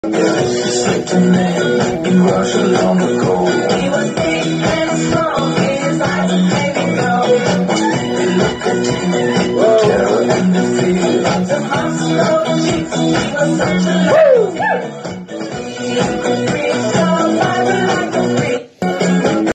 Straight to men, you rush along the coast. He was big and strong, his eyes would make me go. They look at him, terror and the fear. Lots of hearts, no cheeks, he was such a